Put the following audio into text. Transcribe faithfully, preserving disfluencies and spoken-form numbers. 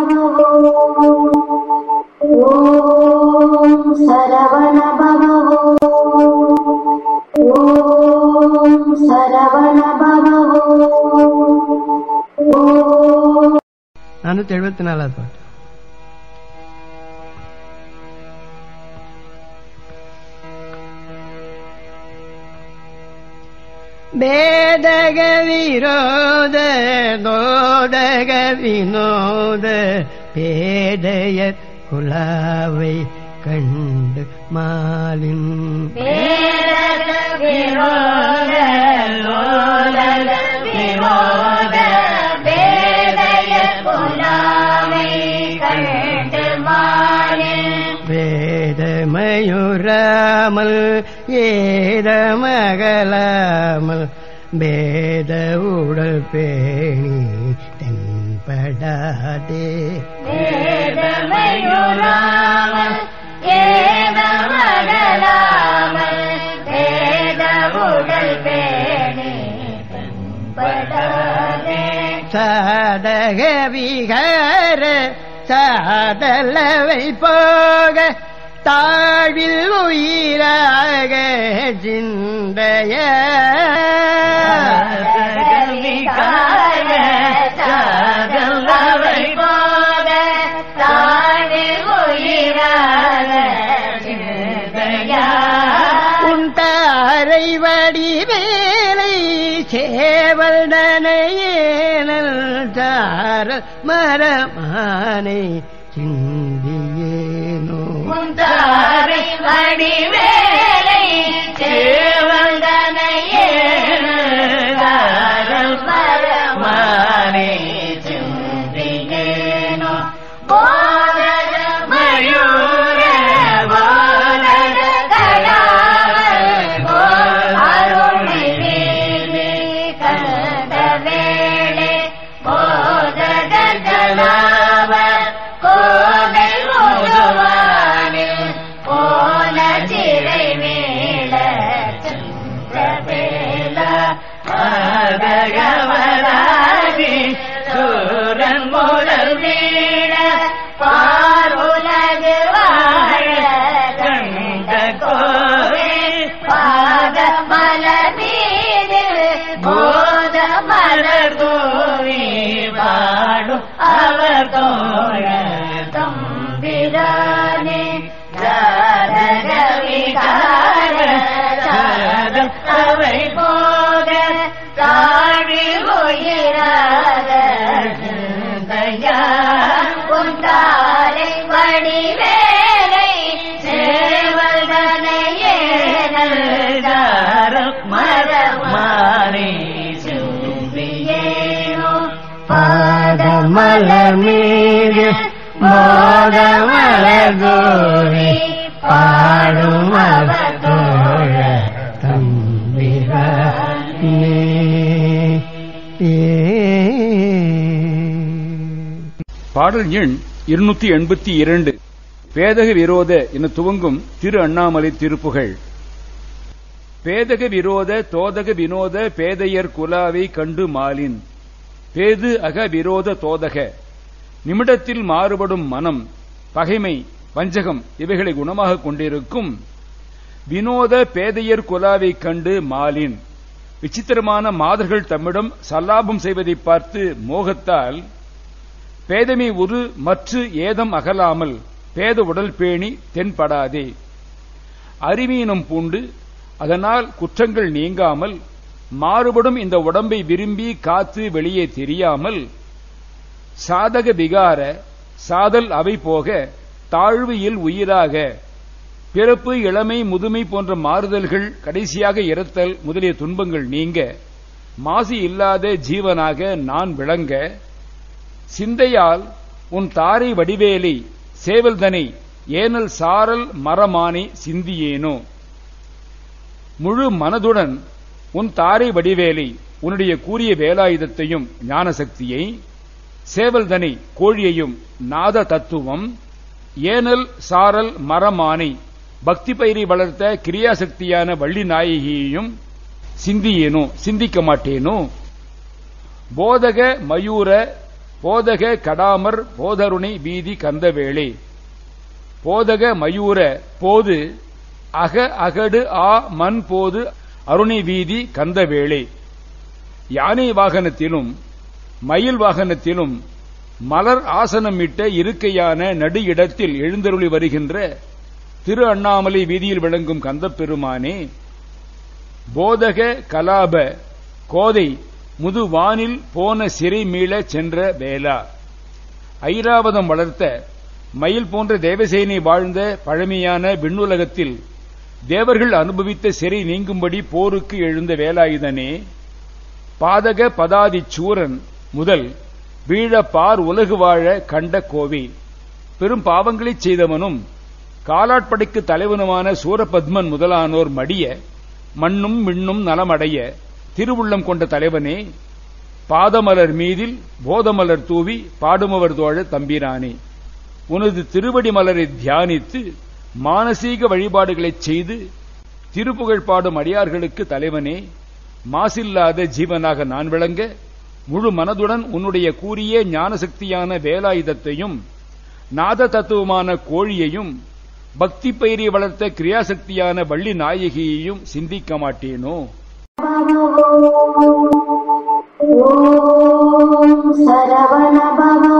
பவோ ஓம் சரவண பவோ ஓம் சரவண பவோ. நானூத்தி எழுபத்தி நாலாவது பாட்டு. பேதக விரோத தோதக வினோத பேதையர் குலாவை கண்டு மாலின் பேதக விரோத தோதக வினோத பேதையர் குலாவை கண்டு மாலின் வேதமயுராமல் ஏதமகலாமல் பேத உடல் பேணி தென்படாதே வேதமயுராமல் ஏதமகலாமல் பேத உடல் பேணி தென்படாதே. சாதக விகார சாதலவை போக தாழ்வில் உயிராக சிந்தைய சாதலவை போக தாழ்வில் உயிராக சிந்தைய உன் தாரை வடிவேலை சேவல் தனையேனல் தார மரமானை சிந்தியேனோ தாரை வடிவேலை சேவல் தனையேனல் தார மரமானை சிந்தியேனோ. போதக மயூர போதக கலாவல் அருணை வேலே கந்த வேளே போதக கலாவல் கோதை முதுவானில் போல சிறை வேள சந்திரவேல ஆதகவராதி சூரன் முதல் வீழ பார்வுலகு வாழ கண்ட கோவே பாத மலர் மீது போத மலர் தூவி பாடும் அவர் தோழ தம்பிரானே ஜாதக விகார ஜாதம் அவை போக தாழி உயிராக சிந்தையா உந்தாரை வடிவேலை சேவல் தனையேனல் தாரம் மரமானே சிந்தியேனோ. பாதமலர் மீது மோதமலர் கோரி பாடும் அவர் தோழ தம்பிரானே. பாடல் எண் இருநூத்தி எண்பத்தி இரண்டு. பேதக விரோத என துவங்கும் திரு அண்ணாமலை திருப்புகழ். பேதக விரோத தோதக வினோத பேதையர் குலாவை கண்டு மாலின் பேது அக விரோத தோதக நிமிடத்தில் மாறுபடும் மனம் பகைமை வஞ்சகம் இவைகளை குணமாக கொண்டிருக்கும் வினோத பேதையர் குலாவை கண்டு மாலின் விசித்திரமான மாதர்கள் தம்மிடம் சல்லாபம் செய்வதை பார்த்து மோகத்தால் பேதமை உரு மற்ற ஏதம் அகலாமல் பேத உடல் பேணி தென்படாதே அறிவீனம் பூண்டு அதனால் குற்றங்கள் நீங்காமல் மாறுபடும் இந்த உடம்பை விரும்பி காத்து வெளியே தெரியாமல் சாதக விகார சாதல் அவை போக தாழ்வியில் உயிராக பிறப்பு இளமை முதுமை போன்ற மாறுதல்கள் கடைசியாக இறத்தல் முதலிய துன்பங்கள் நீங்க மாசு இல்லாத ஜீவனாக நான் விளங்க சிந்தையால் உன் தாரை வடிவேலை சேவல்தனை ஏனல் சாரல் மரமானை சிந்தியேனோ. முழு மனதுடன் உன் தாரை வடிவேலை உன்னுடைய கூறிய வேலாயுதத்தையும் ஞான சக்தியை சேவல்தனை கோழியையும் நாத தத்துவம் ஏனல் சாரல் மரமானை பக்தி பயிரை வளர்த்த கிரியாசக்தியான வள்ளி நாயகியையும் சிந்தியேனோ சிந்திக்க மாட்டேனோ. போதக மயூர போதக கடாமர் போதருணை வீதி கந்தவேளே. போதக மயூர போது அக அகடு ஆ மண் போது அருணை வீதி கந்தவேளே. யானை வாகனத்திலும் மயில் வாகனத்திலும் மலர் ஆசனமிட்ட இருக்கையான நடு இடத்தில் எழுந்தருளி வருகின்ற திரு அண்ணாமலை வீதியில் விளங்கும் கந்தப்பெருமானே, போதக கலாப கோதை முதுவானில் போன சிறை மீள சென்ற வேளா. ஐராவதம் வளர்த்த மயில் போன்ற தேவசேனை வாழ்ந்த பழமையான விண்ணுலகத்தில் தேவர்கள் அனுபவித்த சிறை நீங்கும்படி போருக்கு எழுந்த வேலாயுதனே, பாதக பதாதி சூரன் முதல் வீழ பார் உலகு வாழ கண்ட கோவை. பெரும் பாவங்களைச் செய்தவனும் காலாட்படைக்கு தலைவனுமான சூரபத்மன் முதலானோர் மடிய மண்ணும் விண்ணும் நலமடைய திருவுள்ளம் கொண்ட தலைவனே, பாதமலர் மீதில் போதமலர் தூவி பாடுமவர் தோழ தம்பிரானே. உனது திருவடி மலரை தியானித்து மானசீக வழிபாடுகளைச் செய்து திருப்புகழ் பாடும் அடியார்களுக்கு தலைவனே, மாசில்லாத ஜீவனாக நான் விளங்க முழு மனதுடன் உன்னுடைய கூறிய ஞானசக்தியான வேலாயுதத்தையும் நாத தத்துவமான கோழியையும் பக்தி பயிரை வளர்த்த கிரியாசக்தியான வள்ளி நாயகியையும் சிந்திக்க மாட்டேனோ? ஓம் சரவண பவ